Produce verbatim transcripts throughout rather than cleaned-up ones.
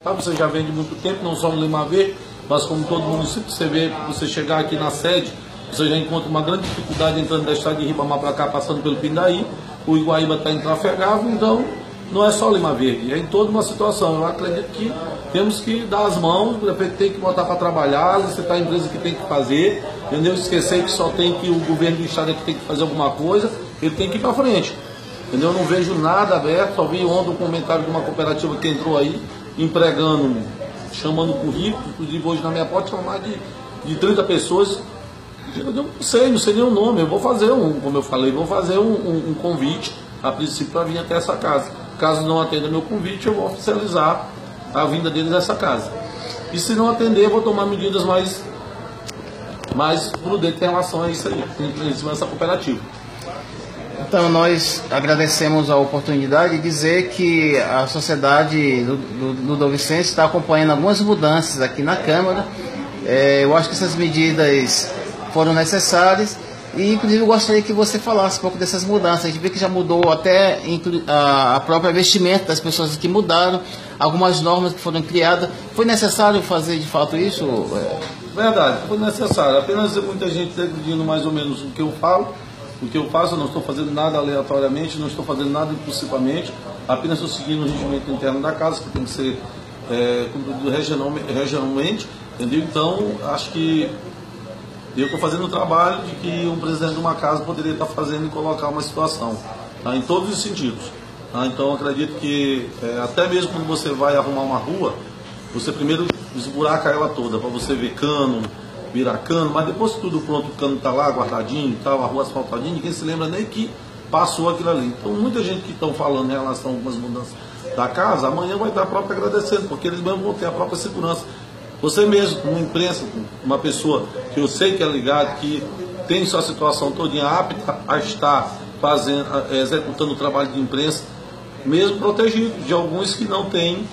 Você já vem de muito tempo, não só no Lima Verde, mas como todo município. Você vê, você chegar aqui na sede, você já encontra uma grande dificuldade entrando da estrada de Ribamar para cá, passando pelo Pindaí. O Iguaíba está intrafegável, então não é só Lima Verde, é em toda uma situação. Eu acredito que temos que dar as mãos, o prefeito tem que botar para trabalhar, você está a empresa que tem que fazer, entendeu? Esquecer que só tem que o governo do estado é que tem que fazer alguma coisa, ele tem que ir para frente. Entendeu? Eu não vejo nada aberto, só vi ontem um comentário de uma cooperativa que entrou aí, empregando, chamando currículo, inclusive hoje na minha porta tinha mais de, de trinta pessoas. Eu não sei, não sei nem o nome, eu vou fazer um, como eu falei, vou fazer um, um, um convite, a princípio, para vir até essa casa. Caso não atenda meu convite, eu vou oficializar a vinda deles nessa casa. E se não atender, eu vou tomar medidas mais, mais prudentes em relação a isso aí, em cima dessa cooperativa. Então nós agradecemos a oportunidade de dizer que a sociedade do, do, do Dom Vicente está acompanhando algumas mudanças aqui na Câmara. É, eu acho que essas medidas foram necessárias e inclusive eu gostaria que você falasse um pouco dessas mudanças. A gente vê que já mudou até a, a própria vestimenta das pessoas que mudaram, algumas normas que foram criadas. Foi necessário fazer de fato isso? Verdade, foi necessário. Apenas muita gente decidindo mais ou menos o que eu falo. O que eu faço, eu não estou fazendo nada aleatoriamente, não estou fazendo nada impulsivamente, apenas estou seguindo o regimento interno da casa, que tem que ser é, cumprido regionalmente, entendeu? Então, acho que eu estou fazendo o trabalho de que um presidente de uma casa poderia estar fazendo e colocar uma situação, tá? Em todos os sentidos. Tá? Então, acredito que é, até mesmo quando você vai arrumar uma rua, você primeiro esburaca ela toda, para você ver cano, virar cano, mas depois que tudo pronto, o cano está lá guardadinho e tal, a rua asfaltadinha, ninguém se lembra nem que passou aquilo ali. Então muita gente que estão falando em relação a algumas mudanças da casa, amanhã vai estar próprio agradecendo, porque eles mesmo vão ter a própria segurança. Você mesmo, como imprensa, uma pessoa que eu sei que é ligado, que tem sua situação todinha apta a estar fazendo, executando o trabalho de imprensa, mesmo protegido de alguns que não têm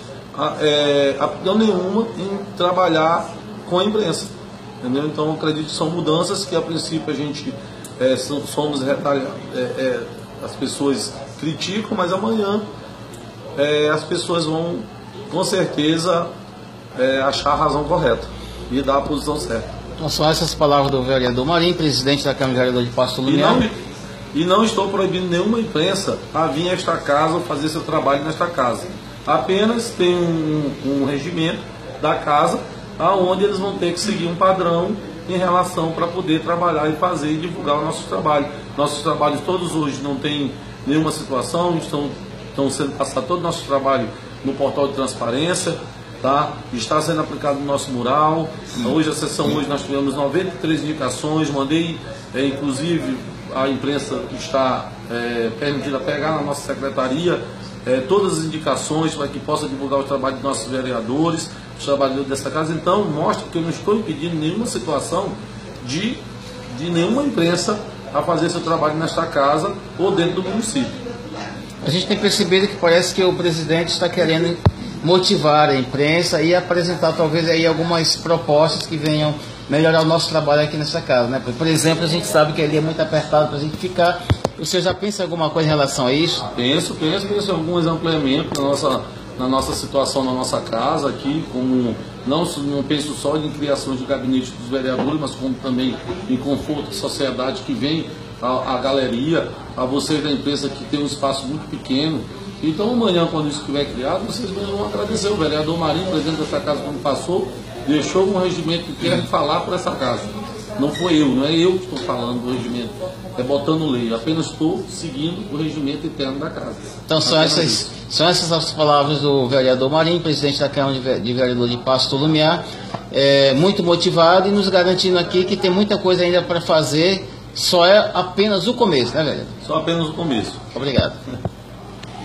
é, aptidão nenhuma em trabalhar com a imprensa. Entendeu? Então eu acredito que são mudanças que a princípio a gente é, somos retalhados, é, é, as pessoas criticam, mas amanhã é, as pessoas vão com certeza é, achar a razão correta e dar a posição certa. Então são essas palavras do vereador Marinho, presidente da Câmara de Vereadores de Pasto Lumiar. E não, e não estou proibindo nenhuma imprensa a vir a esta casa ou fazer seu trabalho nesta casa. Apenas tem um, um regimento da casa aonde eles vão ter que seguir um padrão em relação para poder trabalhar e fazer e divulgar o nosso trabalho. Nossos trabalhos todos hoje não tem nenhuma situação, estão, estão sendo passado todo o nosso trabalho no portal de transparência, tá? Está sendo aplicado no nosso mural. Hoje, a sessão hoje nós tivemos noventa e três indicações, mandei, é, inclusive a imprensa está é, permitida pegar na nossa secretaria é, todas as indicações para que possa divulgar o trabalho dos nossos vereadores, trabalhadores dessa casa. Então mostra que eu não estou impedindo nenhuma situação de, de nenhuma imprensa a fazer seu trabalho nesta casa ou dentro do município. A gente tem percebido que parece que o presidente está querendo motivar a imprensa e apresentar talvez aí algumas propostas que venham melhorar o nosso trabalho aqui nessa casa, né? Por exemplo, a gente sabe que ali é muito apertado para a gente ficar. O senhor já pensa em alguma coisa em relação a isso? Penso, penso, penso em alguns ampliamentos na nossa na nossa situação, na nossa casa aqui, como não, não penso só em criações de gabinete dos vereadores, mas como também em conforto da sociedade que vem a, a galeria, a vocês da imprensa que tem um espaço muito pequeno. Então amanhã, quando isso estiver criado, vocês vão agradecer. O vereador Marinho, presidente dessa casa, quando passou, deixou um regimento que quer falar por essa casa. Não foi eu, não é eu que estou falando do regimento, é botando lei, eu apenas estou seguindo o regimento interno da casa. Então são essas, são essas as palavras do vereador Marinho, presidente da Câmara de Vereadores de Pasto Lumiar, é, muito motivado e nos garantindo aqui que tem muita coisa ainda para fazer, só é apenas o começo, né, vereador? Só apenas o começo. Obrigado.